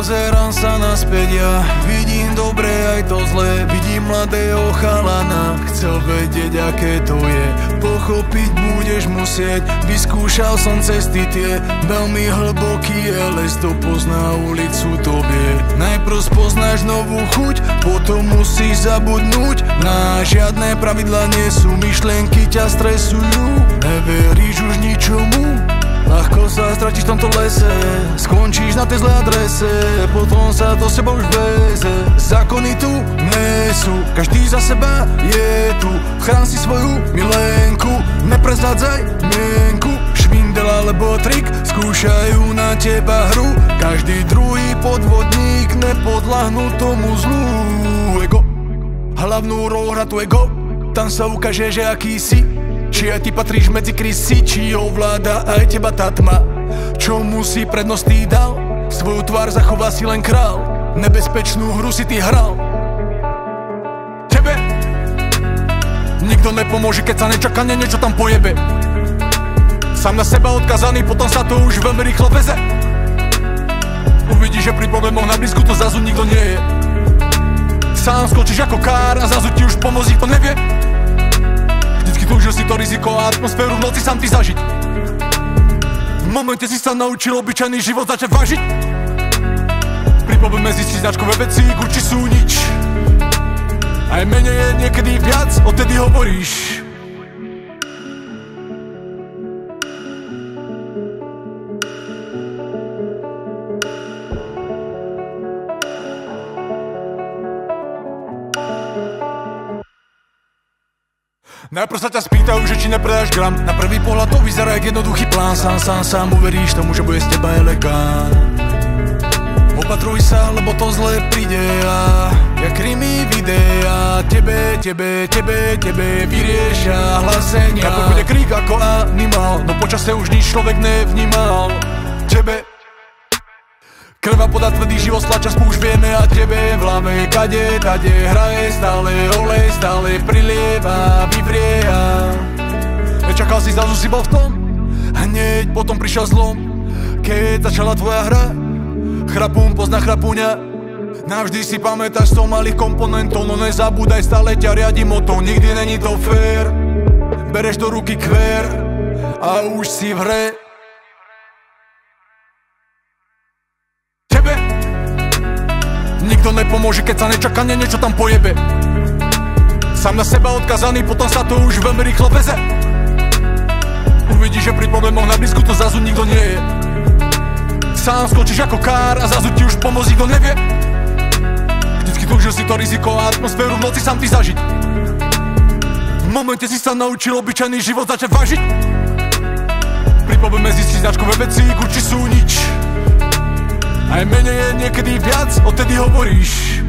Pozerám sa naspäť, ja vidím dobre aj to zlé. Vidím mladého chalana, chcel vedieť aké to je. Pochopiť budeš musieť, vyskúšal som cesty tie. Veľmi hlboký je les, to pozná ulicu tobie. Najprv spoznáš novú chuť, potom musíš zabudnúť. Na žiadne pravidlá nie sú, myšlienky ťa stresujú. Neveríš už ničomu, ľahko sa stratíš v tomto lese. Skončíš na tej zlej adrese, potom sa to s sebou už veze. Zákony tu nie sú, každý za seba je tu. Chrán si svoju milenku, neprezrádzaj mienku. Švindel alebo trik, skúšajú na teba hru. Každý druhý podvodník, nepodľahnú tomu zlu. Ego, hlavnú rolu hrá tu ego, tam sa ukáže, že aký si. Či aj ty patríš medzi krysy, či ovláda aj teba tá tma. Čomu si prednosť ty dal, svoju tvár zachová si len král. Nebezpečnú hru si ty hral. Tebe nikto nepomôže, keď sa nečakane niečo tam pojebe. Sám na seba odkazaný, potom sa to už veľmi rýchlo veze. Uvidíš, že pri problémoch na blízku to zrazu nikto nie je. Sám skočíš ako kár a zrazu ti už pomôcť nikto nevie. Túžil si to riziko a atmosféru v noci sám ty zažiť. V momente si sa naučil obyčajný život začať vážiť. Pri probléme zistiť značkové veci, či sú nič. Aj menej je niekedy viac, odtedy hovoríš. Najprv sa ťa spýtajú, že či nepredáš gram. Na prvý pohľad to vyzerá jak jednoduchý plán. Sám uveríš tomu, že bude z teba elegant. Opatruj sa, lebo to zlé príde a jak krimi videa. Tebe vyriešia hlasenia. Najprv bude krík ako animál, no počase už nič človek nevnímal. Tebe krva podá tvrdý život, stlača spúšť vieme a tebe v hlave kade, tade hraje stále olej, stále prilieva, vyvrieha. Nečakal si, zrazu si bol v tom, hneď potom prišiel zlom. Keď začala tvoja hra, chrapún pozná chrapúňa. Navždy si pamätáš som malých komponentov, no nezabúdaj, stále ťa riadi moto. Nikdy není to fér, bereš do ruky kvér a už si v hre. Nikto nepomôže, keď sa nečakane niečo tam pojebe. Sám na seba odkazaný, potom sa to už veľmi rýchlo veze. Uvidíš, že pri problémoch na blízku to zrazu nikto nie je. Sám skočíš ako kár a zrazu ti už pomôcť nikto nevie. Vždycky túžil si to riziko a atmosféru v noci sám ty zažiť. V momente si sa naučil obyčajný život začať vážiť. Pri probléme zistiť značkové veci, či sú nič. Aj menej je niekedy viac, odtedy hovoríš.